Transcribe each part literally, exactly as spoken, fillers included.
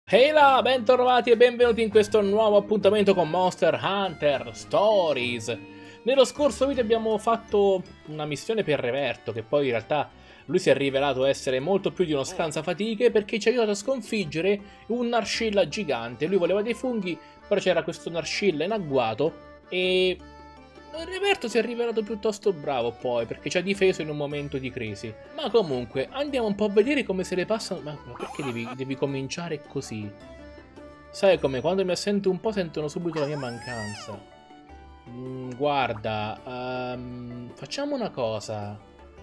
Ehi là, bentrovati e benvenuti in questo nuovo appuntamento con Monster Hunter Stories. Nello scorso video abbiamo fatto una missione per Reverto, che poi in realtà lui si è rivelato essere molto più di uno scansafatiche perché ci ha aiutato a sconfiggere un Narshilla gigante. Lui voleva dei funghi, però c'era questo Narshilla in agguato e Reverto si è rivelato piuttosto bravo poi, perché ci ha difeso in un momento di crisi. Ma comunque, andiamo un po' a vedere come se le passano. Ma, ma perché devi, devi cominciare così? Sai come quando mi assento un po' sentono subito la mia mancanza. Mm, guarda, um, facciamo una cosa.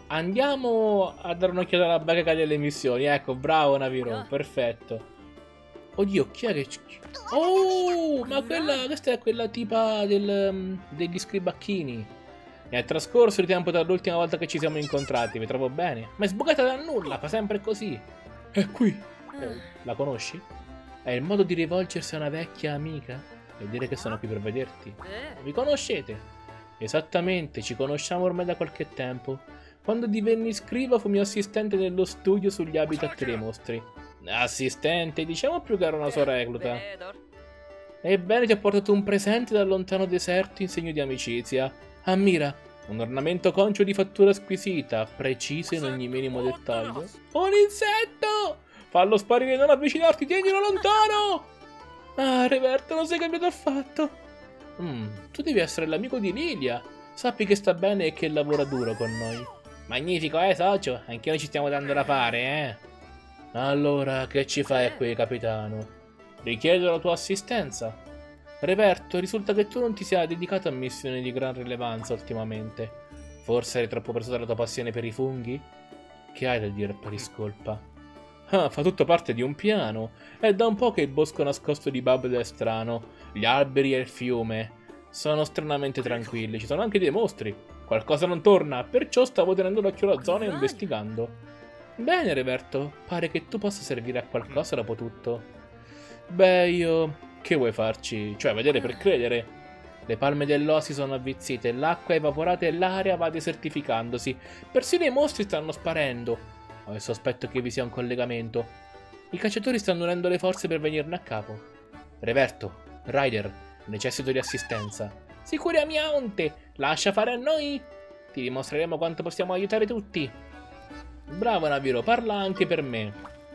Andiamo a dare un'occhiata alla bacheca delle missioni. Ecco, bravo Naviro, perfetto. Oddio, chi è che... Oh, ma quella, questa è quella tipa del, degli scribacchini. È trascorso il tempo dall'ultima volta che ci siamo incontrati, vi trovo bene. Ma è sbucata da nulla, fa sempre così. È qui. Eh, la conosci? È il modo di rivolgersi a una vecchia amica e dire che sono qui per vederti. Vi conoscete? Esattamente, ci conosciamo ormai da qualche tempo. Quando divenni scriva fu mio assistente nello studio sugli habitat dei mostri. Assistente, diciamo più che era una sua recluta. Ebbene, ti ho portato un presente dal lontano deserto in segno di amicizia. Ammira, un ornamento concio di fattura squisita, preciso in ogni minimo dettaglio. Un insetto! Fallo sparire, non avvicinarti, tienilo lontano! Ah, Reverto, non sei cambiato affatto. Mm, tu devi essere l'amico di Lilia. Sappi che sta bene e che lavora duro con noi. Magnifico, eh, socio? Anche noi ci stiamo dando da fare, eh? Allora, che ci fai qui, capitano? Richiedo la tua assistenza. Reverto, risulta che tu non ti sia dedicato a missioni di gran rilevanza ultimamente. Forse eri troppo preso dalla tua passione per i funghi? Che hai da dire per discolpa? Ah, fa tutto parte di un piano. È da un po' che il bosco nascosto di Babel è strano. Gli alberi e il fiume sono stranamente tranquilli. Ci sono anche dei mostri. Qualcosa non torna, perciò stavo tenendo l'occhio alla zona e investigando. Bene, Reverto, pare che tu possa servire a qualcosa dopo tutto. Beh, io... che vuoi farci? Cioè, vedere per credere. Le palme dell'oasi sono avvizzite, l'acqua è evaporata e l'aria va desertificandosi. Persino i mostri stanno sparendo. Ho il sospetto che vi sia un collegamento. I cacciatori stanno unendo le forze per venirne a capo. Reverto, Ryder, necessito di assistenza. Sicuri amiante, lascia fare a noi. Ti dimostreremo quanto possiamo aiutare tutti. Bravo Naviro, parla anche per me.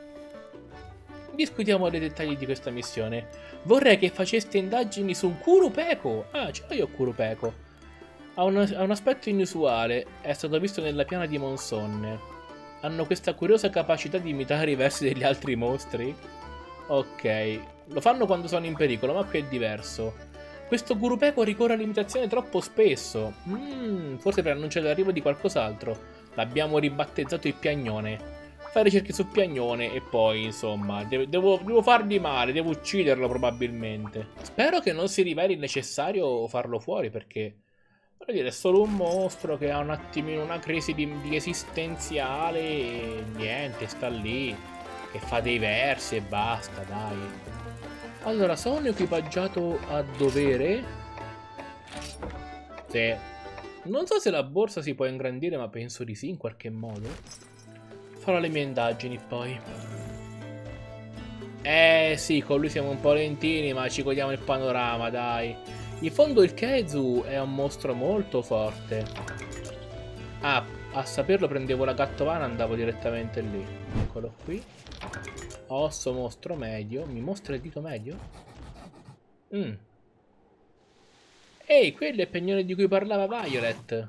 Discutiamo dei dettagli di questa missione. Vorrei che faceste indagini su un Qurupeco. Ah, ce l'ho io Qurupeco. Ha un, ha un aspetto inusuale. È stato visto nella piana di Monsonne. Hanno questa curiosa capacità di imitare i versi degli altri mostri. Ok, lo fanno quando sono in pericolo, ma qui è diverso. Questo Qurupeco ricorre all'imitazione troppo spesso. Mm, forse per annunciare l'arrivo di qualcos'altro. L'abbiamo ribattezzato il Piagnone. Fai ricerche su Piagnone e poi, insomma, devo, devo, devo fargli male, devo ucciderlo probabilmente. Spero che non si riveli necessario farlo fuori perché, voglio dire, è solo un mostro che ha un attimino una crisi di, di esistenziale e niente, sta lì, che fa dei versi e basta, dai. Allora, sono equipaggiato a dovere? Sì. Non so se la borsa si può ingrandire, ma penso di sì in qualche modo. Farò le mie indagini poi. Eh sì, con lui siamo un po' lentini, ma ci godiamo il panorama, dai. In fondo il Kezu è un mostro molto forte. Ah, a saperlo prendevo la gattovana e andavo direttamente lì. Eccolo qui. Osso mostro medio. Mi mostra il dito medio? Mmm. Ehi, quello è il pegnone di cui parlava Violet.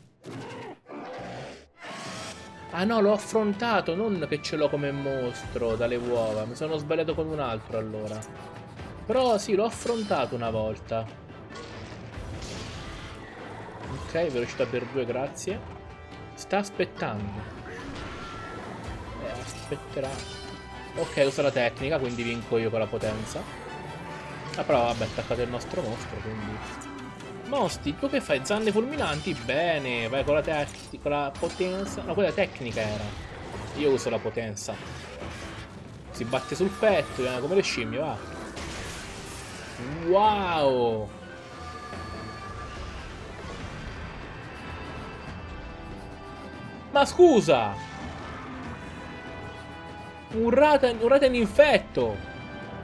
Ah no, l'ho affrontato, non che ce l'ho come mostro dalle uova. Mi sono sbagliato con un altro allora. Però sì, l'ho affrontato una volta. Ok, velocità per due, grazie. Sta aspettando. Eh, aspetterà. Ok, usa la tecnica, quindi vinco io con la potenza. Ah, però vabbè, è attaccato il nostro mostro, quindi... Mosti, tu che fai? Zanne fulminanti? Bene, vai con la, con la potenza. No, quella tecnica era. Io uso la potenza. Si batte sul petto, viene come le scimmie, va. Wow! Ma scusa! Un Raten, un Raten infetto!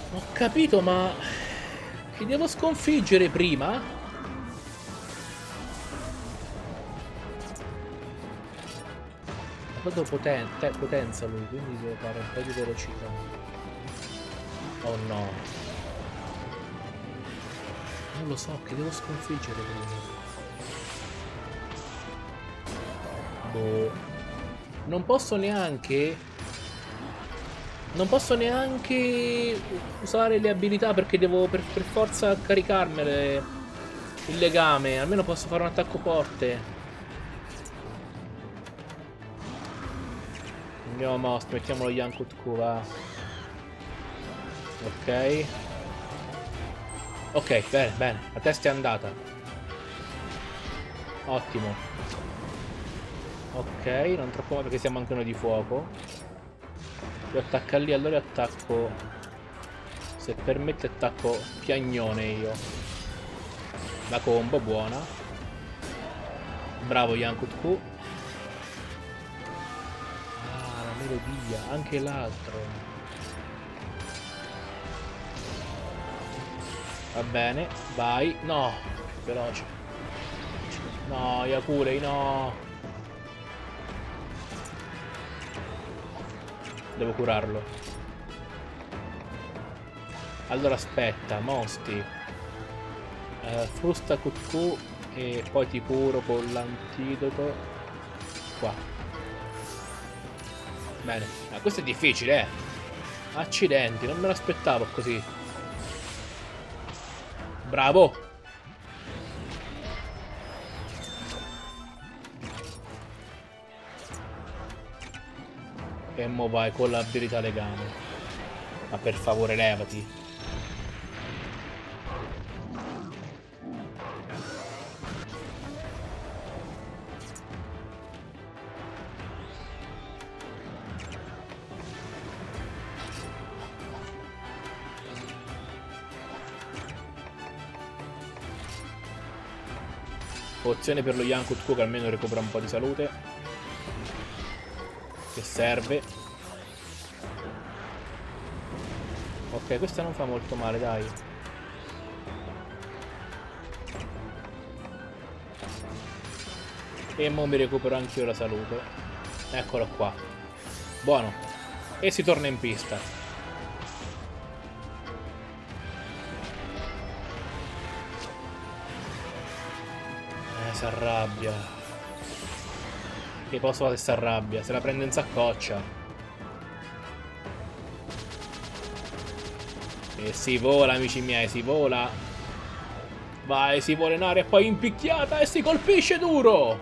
Ho capito, ma... Che devo sconfiggere prima? Ha dato poten potenza lui, quindi devo fare un po' di velocità. Oh no. Non lo so, che devo sconfiggere prima. Boh. Non posso neanche... Non posso neanche usare le abilità perché devo per, per forza caricarmele il legame. Almeno posso fare un attacco forte. Andiamo a most, mettiamo lo Yankut Q, va. Ok. Ok, bene, bene. La testa è andata. Ottimo. Ok, non troppo male perché siamo anche noi di fuoco. Io attacca lì, allora attacco. Se permette attacco piagnone io. La combo, buona. Bravo Yankut Q. Ah, la melodia, anche l'altro. Va bene, vai. No, veloce. No, Yakurei, no. Devo curarlo. Allora aspetta, Mosti. Uh, frusta Q Q e poi ti curo con l'antidoto. Qua. Bene. Ah, questo è difficile, eh. Accidenti, non me l'aspettavo così. Bravo. E mo vai con l'abilità legame. Ma per favore levati. Pozione per lo Yankut Q che almeno recupera un po' di salute. Che serve. Ok, questa non fa molto male, dai. E mo mi recupero anche io la salute. Eccolo qua. Buono. E si torna in pista. Eh, si arrabbia. Che posso fare se si arrabbia? Se la prende in saccoccia. E si vola, amici miei, si vola. Vai, si vola in aria e poi impicchiata e si colpisce duro.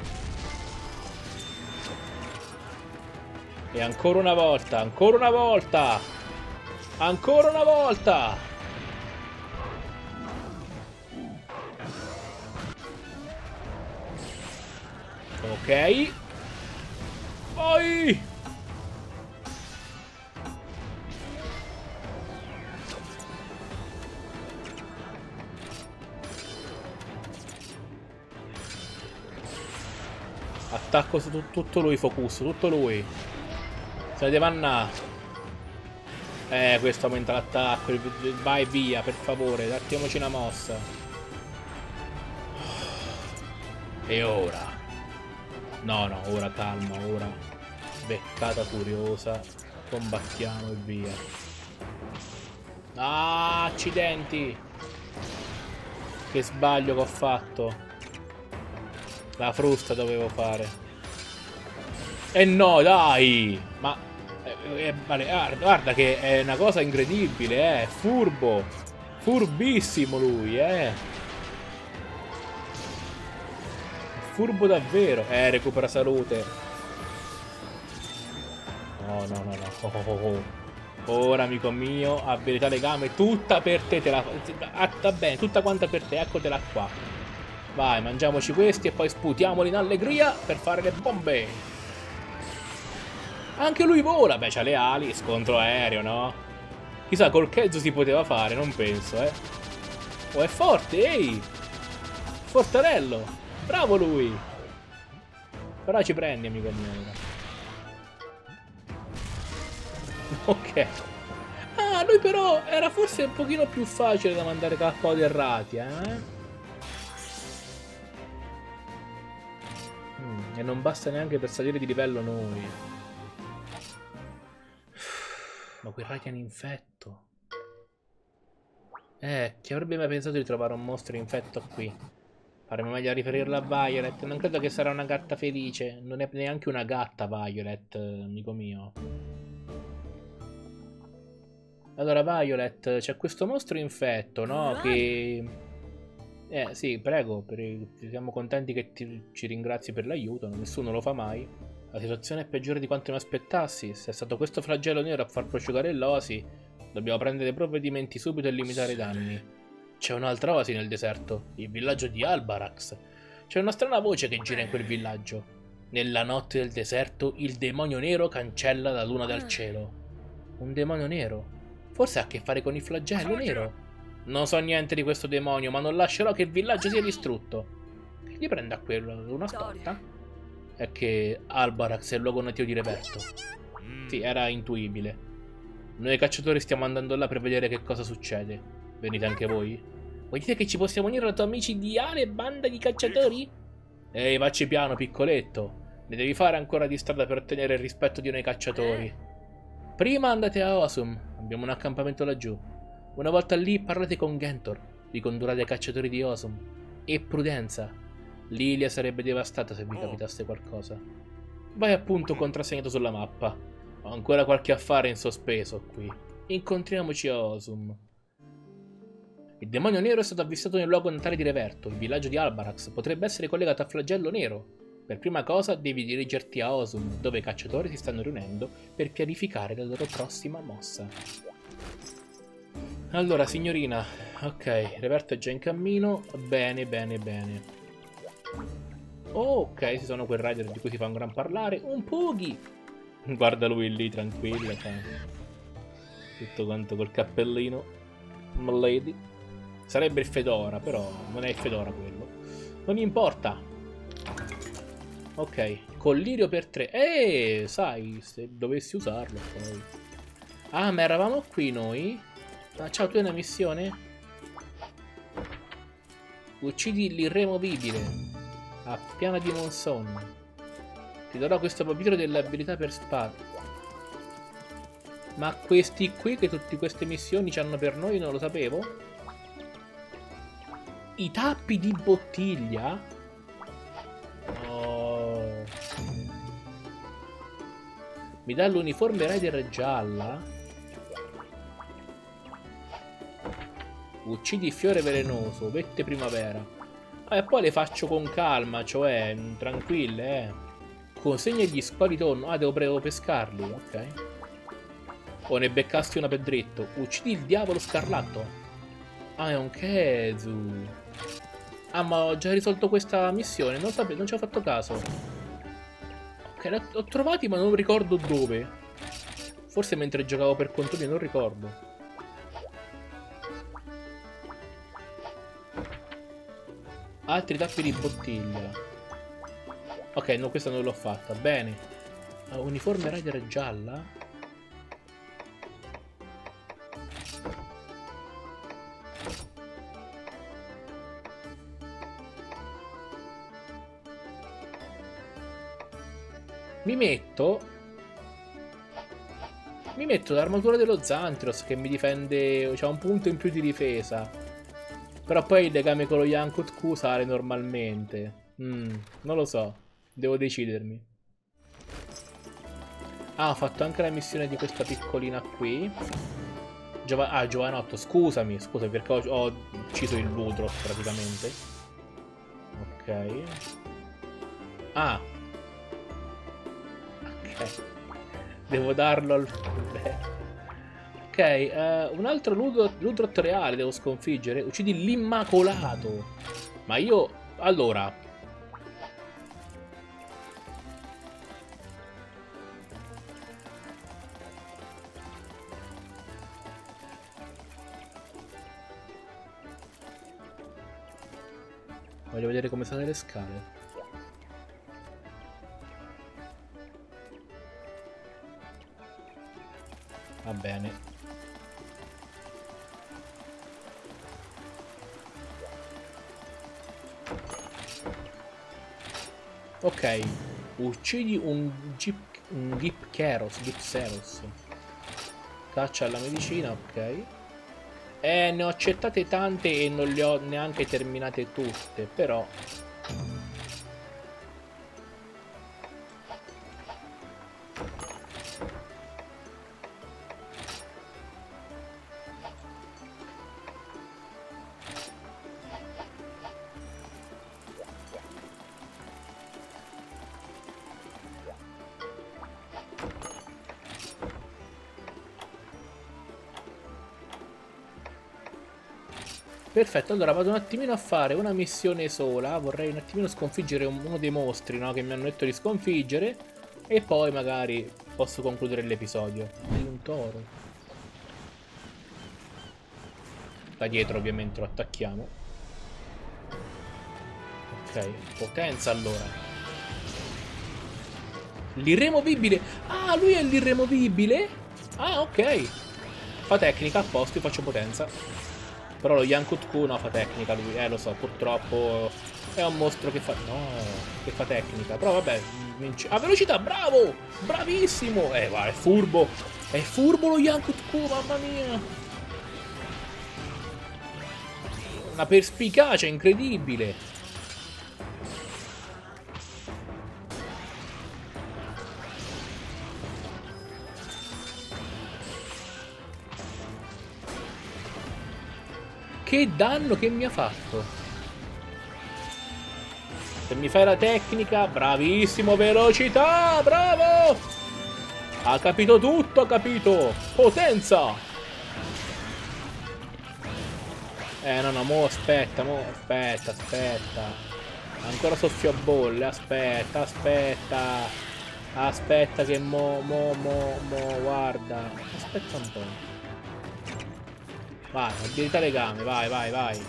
E ancora una volta, ancora una volta. Ancora una volta. Ok. Poi. Attacco su tutto lui, focus, tutto lui. Se ne deve andare. Eh, questo aumenta l'attacco. Vai via, per favore, dattiamoci una mossa. E ora? No, no, ora calma, ora. Beccata furiosa. Combattiamo e via. Ah, accidenti. Che sbaglio che ho fatto. La frusta dovevo fare. E no, dai! Ma... Eh, eh, vale, guarda che è una cosa incredibile, eh. Furbo. Furbissimo lui, eh. Furbo davvero. Eh, recupera salute. No, no, no, no. Oh, oh, oh. Ora, amico mio, abilità legame. Tutta per te. te la... ah, va bene, tutta quanta per te. Eccotela qua. Vai, mangiamoci questi e poi sputiamoli in allegria per fare le bombe. Anche lui vola. Beh, c'ha le ali. Scontro aereo, no? Chissà, col Kezzo si poteva fare, non penso, eh. Oh, è forte, ehi. Fortarello. Bravo lui. Però ci prendi, amico mio. Ok. Ah, lui però era forse un pochino più facile da mandare K O del eh? Mm, e non basta neanche per salire di livello noi. Ma quel Radiant infetto. Eh, chi avrebbe mai pensato di trovare un mostro infetto qui? Faremo meglio a riferirlo a Violet. Non credo che sarà una gatta felice. Non è neanche una gatta, Violet, amico mio. Allora, Violet, c'è questo mostro infetto, no? Che... Eh, sì, prego. Per il... Siamo contenti che ti... ci ringrazi per l'aiuto. Nessuno lo fa mai. La situazione è peggiore di quanto mi aspettassi. Se è stato questo flagello nero a far prosciugare l'oasi, dobbiamo prendere provvedimenti subito e limitare i danni. C'è un'altra oasi nel deserto, il villaggio di Albarax. C'è una strana voce che gira in quel villaggio. Nella notte del deserto il demonio nero cancella la luna dal cielo. Un demonio nero? Forse ha a che fare con il flagello nero. Non so niente di questo demonio, ma non lascerò che il villaggio sia distrutto. Che gli prende a quello? Una scorta? È che Albarax è il luogo nativo di Reverto. Sì, era intuibile. Noi cacciatori stiamo andando là per vedere che cosa succede. Venite anche voi? Vuoi dire che ci possiamo unire alla tua micidiale banda di cacciatori? Ehi, vacci piano, piccoletto. Ne devi fare ancora di strada per ottenere il rispetto di noi cacciatori. Prima andate a Osum, abbiamo un accampamento laggiù. Una volta lì parlate con Gentor, vi condurrete ai cacciatori di Osum. E prudenza, Lilia sarebbe devastata se vi capitasse qualcosa. Vai appunto contrassegnato sulla mappa. Ho ancora qualche affare in sospeso qui. Incontriamoci a Osum. Il demonio nero è stato avvistato nel luogo natale di Reverto, il villaggio di Albarax. Potrebbe essere collegato a Flagello Nero. Per prima cosa devi dirigerti a Osum, dove i cacciatori si stanno riunendo per pianificare la loro prossima mossa. Allora, signorina, ok, Reverto è già in cammino. Bene, bene, bene. Oh, ok, ci sono quel rider di cui si fa un gran parlare. Un Puggy! Guarda lui lì, tranquillo, cioè. Tutto quanto col cappellino. Milady. Sarebbe il Fedora, però non è il Fedora quello. Non importa. Ok, collirio per tre. Eh, sai, se dovessi usarlo poi. Ah, ma eravamo qui noi? Ah, ciao, tu hai una missione? Uccidi l'irremovibile. A Piana di Monson. Ti darò questo papiro delle abilità per spada. Ma questi qui, che tutte queste missioni c'hanno per noi, non lo sapevo? I tappi di bottiglia? Oh. Mi dà l'uniforme Rider gialla? Uccidi fiore velenoso, vette primavera. Ah, e poi le faccio con calma, cioè tranquille, eh. Consegna gli squali tonno. Ah, devo, devo pescarli, ok. O ne beccasti una per dritto. Uccidi il diavolo scarlatto. Ah, è un Kezu. Ah, ma ho già risolto questa missione, non sapevo, non ci ho fatto caso. Ok, li ho trovati ma non ricordo dove. Forse mentre giocavo per conto mio, non ricordo. Altri tappi di bottiglia. Ok, no, questa non l'ho fatta. Bene. Uh, uniforme rider gialla. Mi metto... Mi metto l'armatura dello Zantros che mi difende... C'ha un punto in più di difesa. Però poi il legame con lo Yankut Q sale normalmente. Mm, non lo so. Devo decidermi. Ah, ho fatto anche la missione di questa piccolina qui. Giova ah, giovanotto, scusami. Scusami perché ho, ho ucciso il Ludroth praticamente. Ok. Ah. Ok. Devo darlo al... Ok, uh, un altro Ludroth reale devo sconfiggere. Uccidi l'Immacolato. Ma io... Allora... Voglio vedere come sale le scale. Va bene. Ok. Uccidi un Jeep, un Gipkeros, Gipseros. Caccia alla medicina, ok. Eh, ne ho accettate tante e non le ho neanche terminate tutte, però... Perfetto, allora vado un attimino a fare una missione sola. Vorrei un attimino sconfiggere uno dei mostri, no? Che mi hanno detto di sconfiggere. E poi magari posso concludere l'episodio. Di un toro. Da dietro ovviamente lo attacchiamo. Ok, potenza allora. L'irremovibile. Ah, lui è l'irremovibile? Ah, ok. Fa tecnica, a posto, io faccio potenza. Però lo Yankutku no, fa tecnica lui, eh lo so, purtroppo è un mostro che fa... no, che fa tecnica. Però vabbè, vince... ah, velocità, bravo! Bravissimo! Eh, va, è furbo! È furbo lo Yankutku, mamma mia! Una perspicacia incredibile! Che danno che mi ha fatto. Se mi fai la tecnica, bravissimo, velocità, bravo! Ha capito tutto, ha capito. Potenza. Eh, no, no, mo aspetta, mo aspetta, aspetta. Ancora soffio a bolle, aspetta, aspetta. Aspetta che mo, mo, mo, mo, guarda. Aspetta un po'. Vai, abilità legame, vai, vai, vai.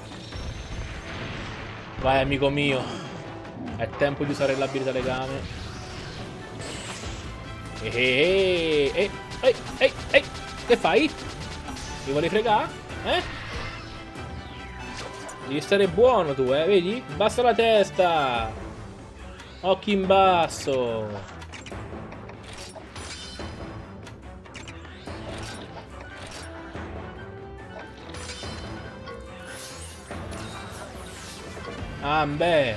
Vai, amico mio. È tempo di usare l'abilità legame. Ehi, ehi, ehi, ehi, ehi. Che fai? Mi vuoi fregare? Eh? Devi stare buono tu, eh, vedi? Basta la testa. Occhi in basso. Ah, beh.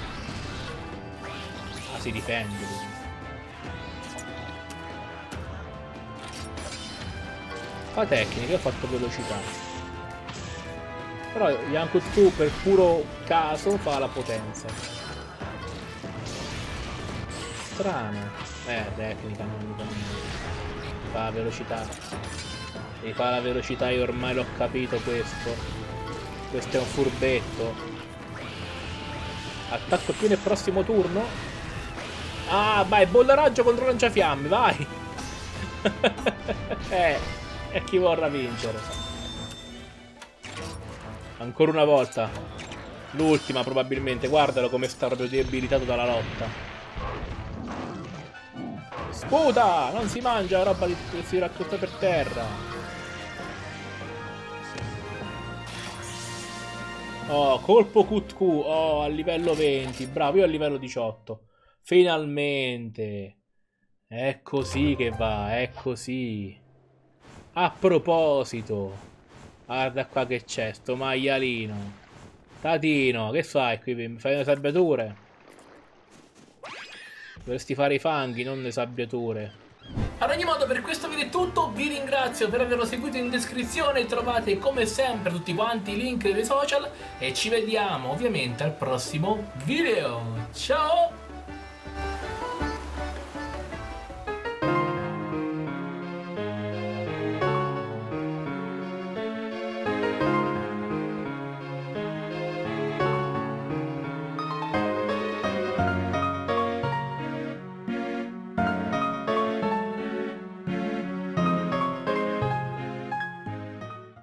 Ah, si difende lui. Fa tecnica, io ho fatto velocità. Però Yankutku per puro caso fa la potenza. Strano. Eh, tecnica, non mi fa niente. Fa la velocità. E fa la velocità, io ormai l'ho capito questo. Questo è un furbetto. Attacco più nel prossimo turno. Ah, vai, bolla raggio contro lanciafiamme, vai. eh, e chi vorrà vincere? Ancora una volta. L'ultima probabilmente. Guardalo come sta proprio debilitato dalla lotta. Sputa! Non si mangia roba che si raccolta per terra. Oh, colpo Kutku. Oh, a livello venti. Bravo, io a livello diciotto. Finalmente. È così che va, è così. A proposito. Guarda qua che c'è, sto maialino. Tatino, che fai qui? Mi fai le sabbiature? Dovresti fare i fanghi, non le sabbiature. Ad ogni modo, per questo video è tutto, vi ringrazio per averlo seguito. In descrizione trovate come sempre tutti quanti i link dei social e ci vediamo ovviamente al prossimo video. Ciao!